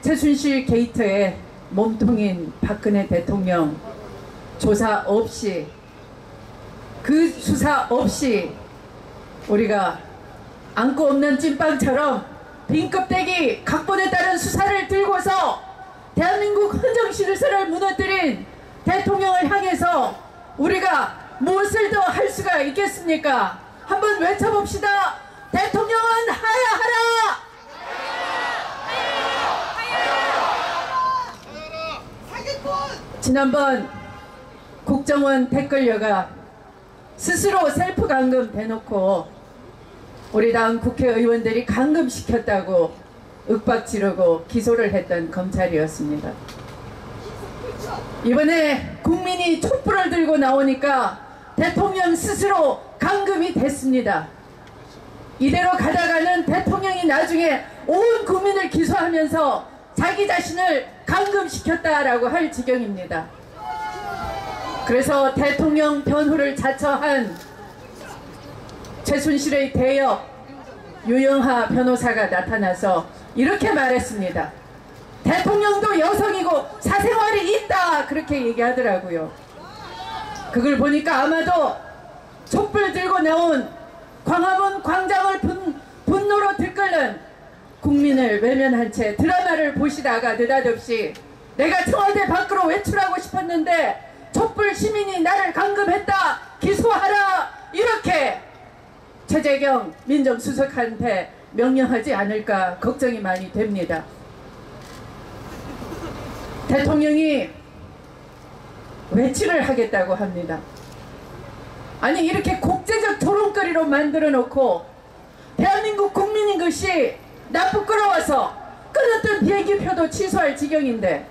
최순실 게이트에 몸통인 박근혜 대통령 조사 없이, 그 수사 없이 우리가 안고 없는 찐빵처럼 빈껍데기 각본에 따른 수사를 들고서 대한민국 헌정질서를 무너뜨린 대통령을 향해서 우리가 무엇을 더 할 수가 있겠습니까? 한번 외쳐봅시다. 대통령은 하야하라! 지난번 국정원 댓글녀가 스스로 셀프 감금 대놓고 우리 당 국회의원들이 감금시켰다고 윽박 지르고 기소를 했던 검찰이었습니다. 이번에 국민이 촛불을 들고 나오니까 대통령 스스로 감금이 됐습니다. 이대로 가다가는 대통령이 나중에 온 국민을 기소하면서 자기 자신을 감금시켰다라고 할 지경입니다. 그래서 대통령 변호를 자처한 최순실의 대역 유영하 변호사가 나타나서 이렇게 말했습니다. 대통령도 여성이고 사생활이 있다, 그렇게 얘기하더라고요. 그걸 보니까 아마도 촛불 들고 나온 광화문 광장을 분노로 들끓는 국민을 외면한 채 드라마를 보시다가 느닷없이 내가 청와대 밖으로 외출하고 싶었는데 촛불 시민이 나를 감금했다, 기소하라, 이렇게 최재경 민정수석한테 명령하지 않을까 걱정이 많이 됩니다. 대통령이 외출을 하겠다고 합니다. 아니, 이렇게 국제적 조롱거리로 만들어 놓고 대한민국 국민인 것이 나 부끄러워서 끊었던 비행기표도 취소할 지경인데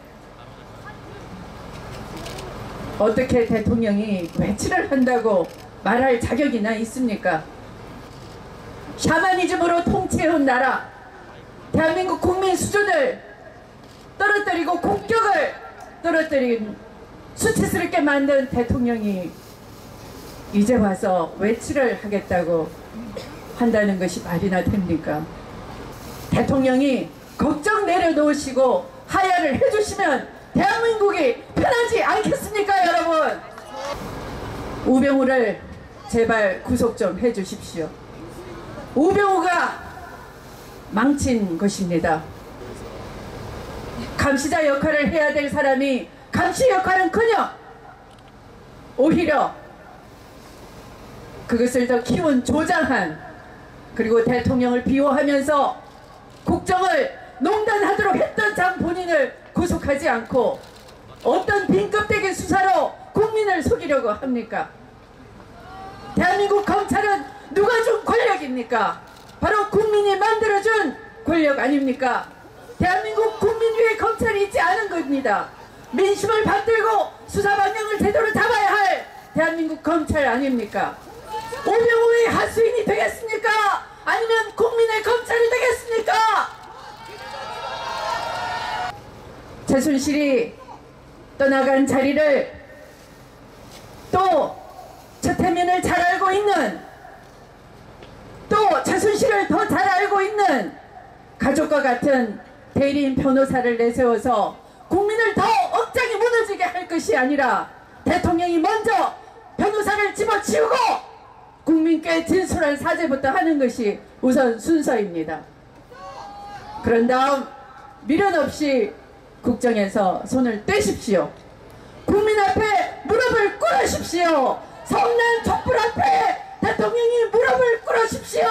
어떻게 대통령이 외출을 한다고 말할 자격이나 있습니까? 샤머니즘으로 통치해온 나라, 대한민국 국민 수준을 떨어뜨리고 국격을 떨어뜨린 수치스럽게 만든 대통령이 이제 와서 외출을 하겠다고 한다는 것이 말이나 됩니까? 대통령이 걱정 내려놓으시고 하야를 해주시면 대한민국이 편하지 않겠습니까, 여러분? 우병우를 제발 구속 좀 해주십시오. 우병우가 망친 것입니다. 감시자 역할을 해야 될 사람이 감시 역할은커녕 오히려 그것을 더 키운 조장한, 그리고 대통령을 비호하면서 국정을 농단하도록 했던 장 본인을 구속하지 않고 어떤 빈껍데기 수사로 국민을 속이려고 합니까? 대한민국 검찰은 누가 준 권력입니까? 바로 국민이 만들어준 권력 아닙니까? 대한민국 국민 위에 검찰이 있지 않은 겁니다. 민심을 받들고 수사 방향을 제대로 잡아야 할 대한민국 검찰 아닙니까? 오병우의 하수인이 되겠습니까? 아니면 국민의 검찰이 되겠습니까? 최순실이 떠나간 자리를 또 최태민을 잘 알고 있는, 또 최순실을 더 잘 알고 있는 가족과 같은 대리인 변호사를 내세워서 국민을 더 억장이 무너지게 할 것이 아니라 대통령이 먼저 변호사를 집어치우고 국민께 진솔한 사죄부터 하는 것이 우선 순서입니다. 그런 다음 미련 없이 국정에서 손을 떼십시오. 국민 앞에 무릎을 꿇으십시오. 성난 촛불 앞에 대통령이 무릎을 꿇으십시오.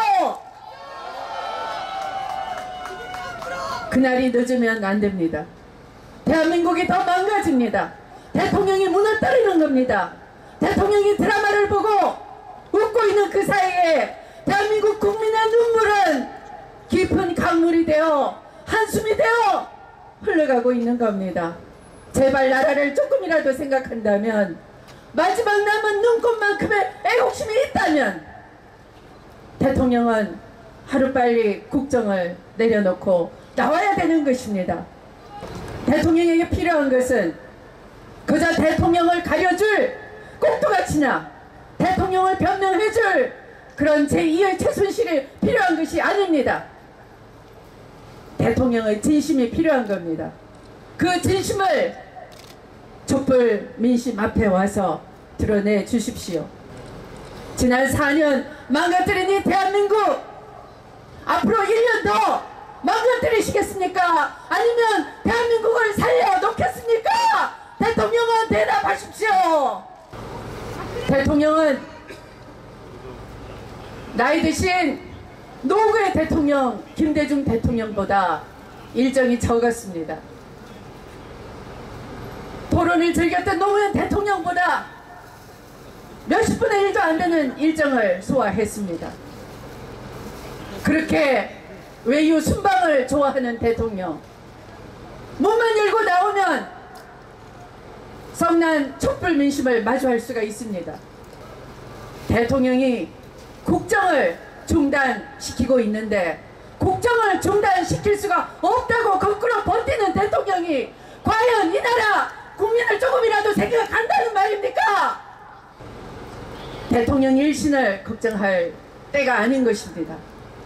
그날이 늦으면 안 됩니다. 대한민국이 더 망가집니다. 대통령이 무너뜨리는 겁니다. 대통령이 드라마를 보고 웃고 있는 그 사이에 대한민국 국민의 눈물은 깊은 강물이 되어 한숨이 되어 흘러가고 있는 겁니다. 제발 나라를 조금이라도 생각한다면, 마지막 남은 눈꽃만큼의 애국심이 있다면 대통령은 하루빨리 국정을 내려놓고 나와야 되는 것입니다. 대통령에게 필요한 것은 그저 대통령을 가려줄 꼭두가치나 대통령을 변명해줄 그런 제2의 최순실이 필요한 것이 아닙니다. 대통령의 진심이 필요한 겁니다. 그 진심을 촛불 민심 앞에 와서 드러내 주십시오. 지난 4년 망가뜨린 이 대한민국, 앞으로 1년 더 망가뜨리시겠습니까? 아니면 대한민국을 살려놓겠습니까? 대통령은 대답하십시오. 대통령은 나이 드신 노구의 대통령 김대중 대통령보다 일정이 적었습니다. 토론을 즐겼던 노무현 대통령보다 몇십 분의 1도 안 되는 일정을 소화했습니다. 그렇게 외유 순방을 좋아하는 대통령, 문만 열고 나오면 성난 촛불 민심을 마주할 수가 있습니다. 대통령이 국정을 중단시키고 있는데 국정을 중단시킬 수가 없다고 거꾸로 버티는 대통령이 과연 이 나라 국민을 조금이라도 생각한다는 말입니까? 대통령 일신을 걱정할 때가 아닌 것입니다.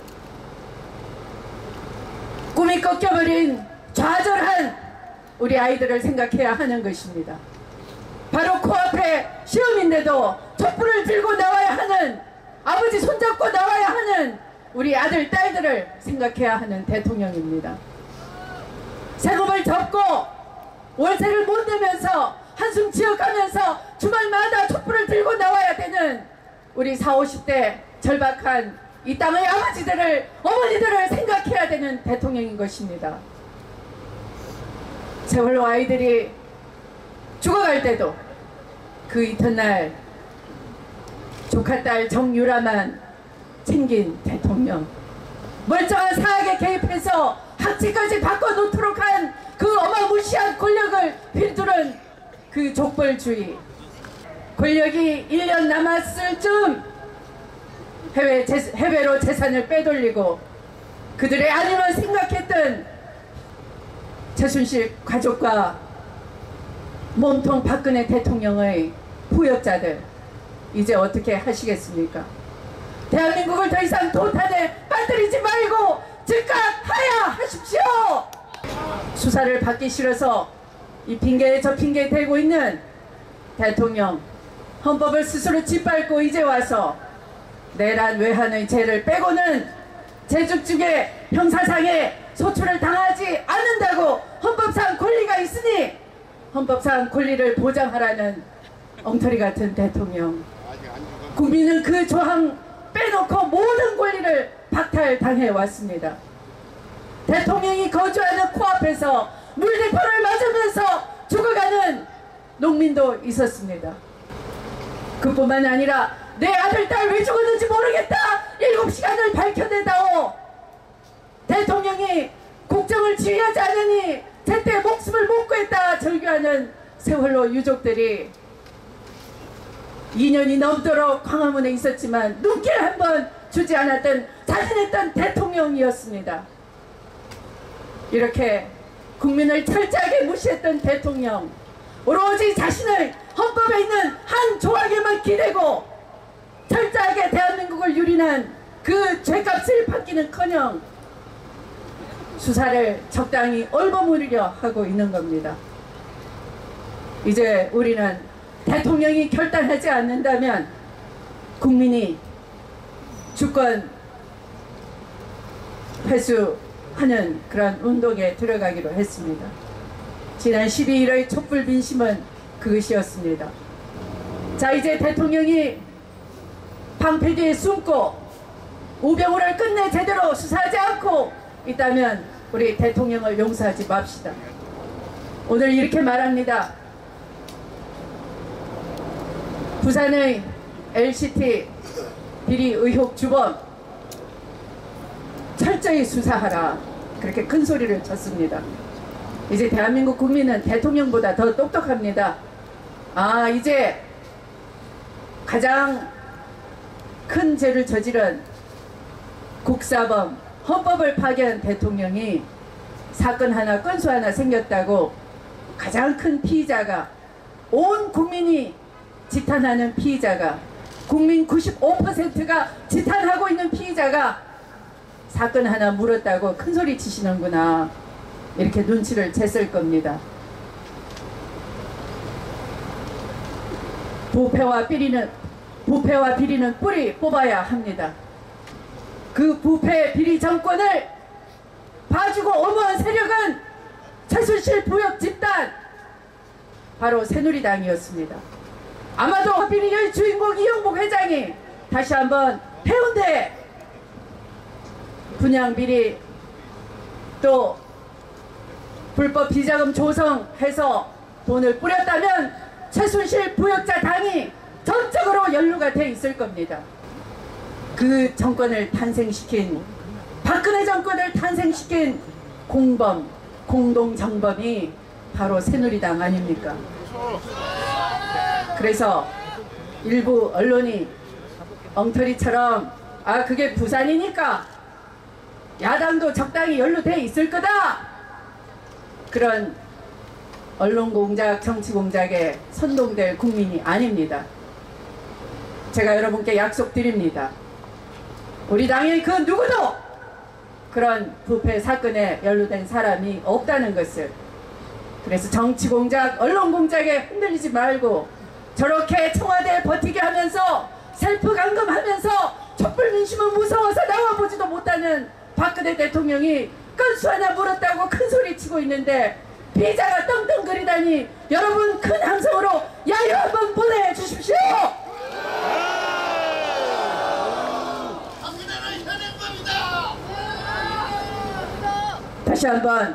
꿈이 꺾여버린 좌절한 우리 아이들을 생각해야 하는 것입니다. 바로 코앞에 시험인데도 촛불을 들고 나와야 하는, 아버지 손잡고 나와야 하는 우리 아들 딸들을 생각해야 하는 대통령입니다. 세금을 접고 월세를 못 내면서 한숨 지어가면서 주말마다 촛불을 들고 나와야 되는 우리 40, 50대 절박한 이 땅의 아버지들을, 어머니들을 생각해야 되는 대통령인 것입니다. 세월호 아이들이 죽어갈 때도 그 이튿날 조카딸 정유라만 챙긴 대통령, 멀쩡한 사학에 개입해서 학칙까지 바꿔놓도록 한 그 어마무시한 권력을 휘두른 그 족벌주의, 권력이 1년 남았을 즈음 해외로 재산을 빼돌리고 그들의 안위만 생각했던 최순실 가족과 몸통 박근혜 대통령의 후역자들, 이제 어떻게 하시겠습니까? 대한민국을 더 이상 도탄에 빠뜨리지 말고 즉각 하야하십시오. 수사를 받기 싫어서 이 핑계에 저 핑계 대고 있는 대통령, 헌법을 스스로 짓밟고 이제 와서 내란 외환의 죄를 빼고는 재죽죽에 형사상에 소출을 당하지 않는다고 헌법상 권리가 있으니 헌법상 권리를 보장하라는 엉터리 같은 대통령. 국민은 그 조항 빼놓고 모든 권리를 박탈당해 왔습니다. 대통령이 거주하는 코앞에서 물대포를 맞으면서 죽어가는 농민도 있었습니다. 그뿐만 아니라 내 아들 딸 왜 죽었는지 모르겠다, 7시간을 밝혀내다오. 대통령이 국정을 지휘하지 않으니 제때 목숨을 못 구했다 절규하는 세월호 유족들이 2년이 넘도록 광화문에 있었지만 눈길 한번 주지 않았던 자진했던 대통령이었습니다. 이렇게 국민을 철저하게 무시했던 대통령, 오로지 자신의 헌법에 있는 한 조항에만 기대고 철저하게 대한민국을 유린한 그 죄값을 받기는커녕 수사를 적당히 얼버무리려 하고 있는 겁니다. 이제 우리는 대통령이 결단하지 않는다면 국민이 주권 회수하는 그런 운동에 들어가기로 했습니다. 지난 12일의 촛불 민심은 그것이었습니다. 자, 이제 대통령이 방패 뒤에 숨고 우병우를 끝내 제대로 수사하지 않고 있다면 우리 대통령을 용서하지 맙시다. 오늘 이렇게 말합니다. 부산의 LCT 비리 의혹 주범 철저히 수사하라, 그렇게 큰 소리를 쳤습니다. 이제 대한민국 국민은 대통령보다 더 똑똑합니다. 아, 이제 가장 큰 죄를 저지른 국사범, 헌법을 파괴한 대통령이 사건 하나, 건수 하나 생겼다고 가장 큰 피의자가, 온 국민이 지탄하는 피의자가, 국민 95%가 지탄하고 있는 피의자가 사건 하나 물었다고 큰 소리 치시는구나, 이렇게 눈치를 챘을 겁니다. 부패와 비리는 뿌리 뽑아야 합니다. 그 부패 비리 정권을 봐주고 엄호한 세력은 최순실 부역 집단, 바로 새누리당이었습니다. 아마도 비리의 주인공 이영복 회장이 다시 한번 해운대 분양 비리 또 불법 비자금 조성해서 돈을 뿌렸다면 최순실 부역자 당이 전적으로 연루가 돼 있을 겁니다. 그 정권을 탄생시킨, 박근혜 정권을 탄생시킨 공범, 공동정범이 바로 새누리당 아닙니까? 그래서 일부 언론이 엉터리처럼 그게 부산이니까 야당도 적당히 연루돼 있을 거다, 그런 언론공작, 정치공작에 선동될 국민이 아닙니다. 제가 여러분께 약속드립니다. 우리 당의 그 누구도 그런 부패 사건에 연루된 사람이 없다는 것을. 그래서 정치공작, 언론공작에 흔들리지 말고 저렇게 청와대에 버티게 하면서 셀프 감금하면서 촛불 민심은 무서워서 나와보지도 못하는 박근혜 대통령이 건수 하나 물었다고 큰 소리 치고 있는데 비자가 떵떵거리다니, 여러분 큰 함성으로 야유 한번 보내주십시오. 다시 한번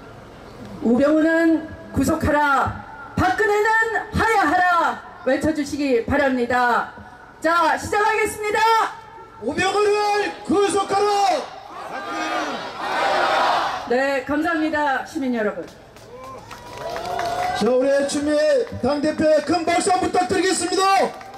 우병우는 구속하라, 박근혜는 하야하라 외쳐주시기 바랍니다. 자, 시작하겠습니다. 우병우를 구속하라, 박근혜는 하야하라. 네, 감사합니다. 시민 여러분. 자, 우리 추미애 당대표의 큰 박수 한번 부탁드리겠습니다.